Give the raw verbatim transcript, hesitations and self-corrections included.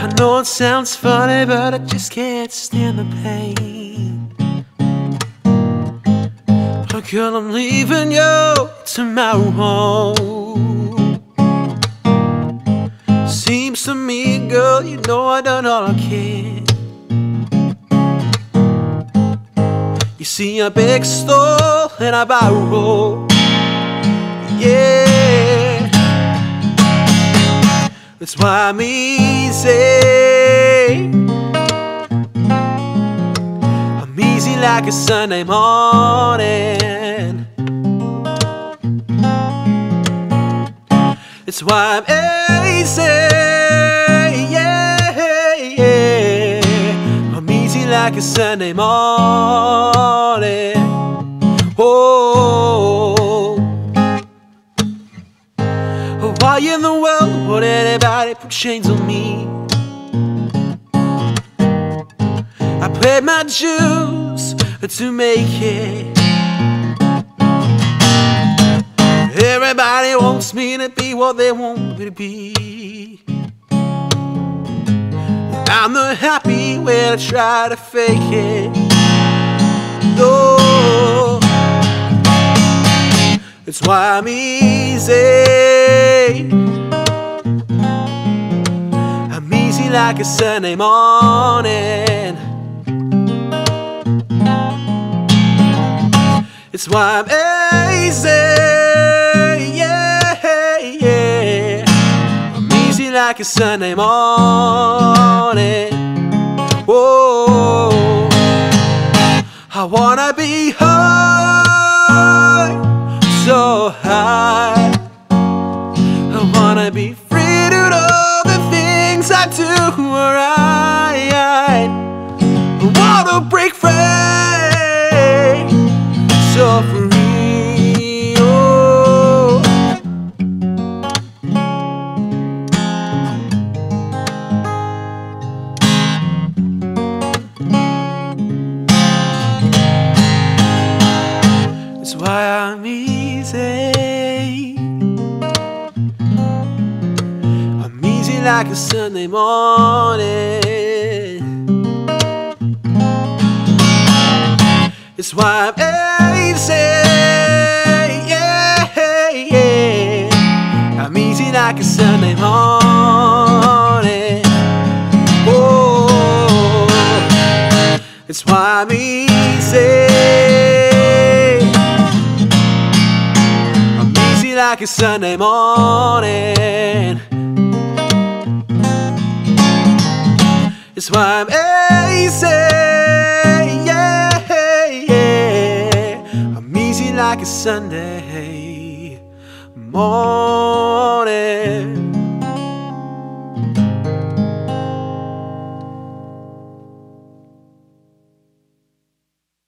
I know it sounds funny, but I just can't stand the pain. Oh girl, I'm leaving you tomorrow. Seems to me, girl, you know I done all I can. You see a big store and I borrow, yeah. That's why I'm easy. I'm easy like a Sunday morning. That's why I'm easy, yeah, yeah. I'm easy like a Sunday morning. Oh, why in the world would anybody put chains on me? I paid my dues to make it. Everybody wants me to be what they want me to be. I'm not happy when I try to fake it. No, that's why I'm easy. I'm easy like a Sunday morning. It's why I'm easy, yeah, yeah. I'm easy like a Sunday morning. Whoa, I wanna be high, so high. I wanna be free to do all the things I do right. I wanna break free, so free, oh. That's why I'm easy. I'm easy like a Sunday morning. It's why I'm easy, yeah, yeah. I'm easy like a Sunday morning. Oh, it's why I'm easy. I'm easy like a Sunday morning. It's why I'm easy, yeah, I'm easy like a Sunday morning.